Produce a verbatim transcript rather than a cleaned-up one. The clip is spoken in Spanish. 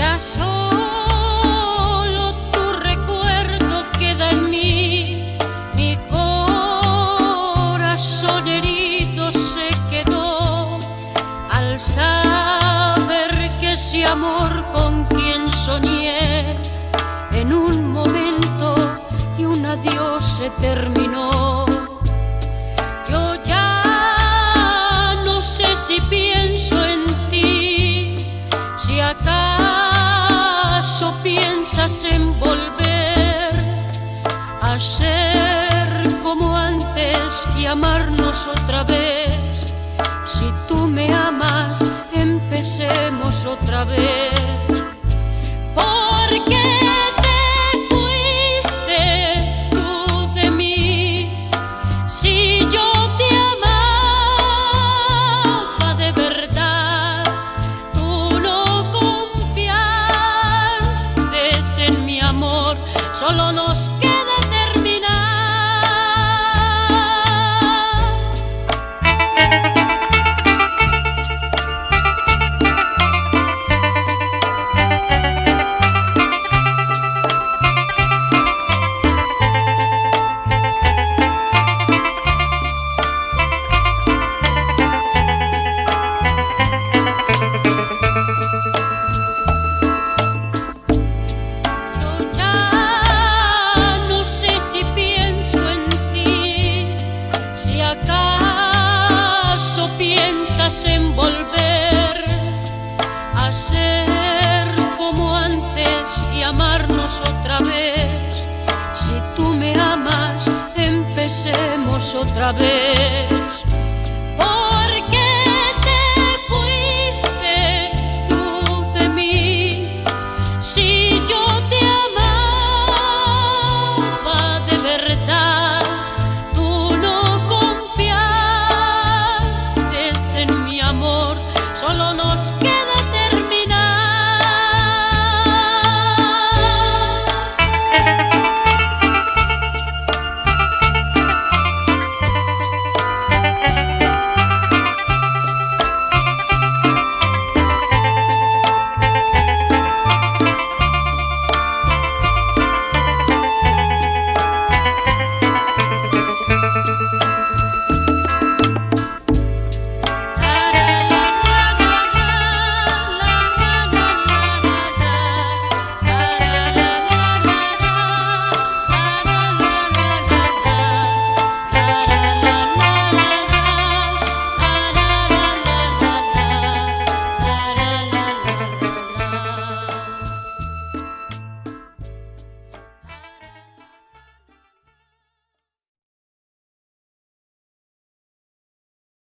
Ya solo tu recuerdo queda en mí, mi corazón herido se quedó al saber que ese amor con quien soñé en un momento y un adiós se terminó. Yo ya no sé si pienso en ti, si acaso piensas en volver a ser como antes y amarnos otra vez. Si tú me amas, empecemos otra vez. Porque solo nos queda terminar. ¿Acaso piensas en volver a ser como antes y amarnos otra vez? Si tú me amas, empecemos otra vez. Porque te fuiste tú de mí, si yo te amaba de verdad. Solo no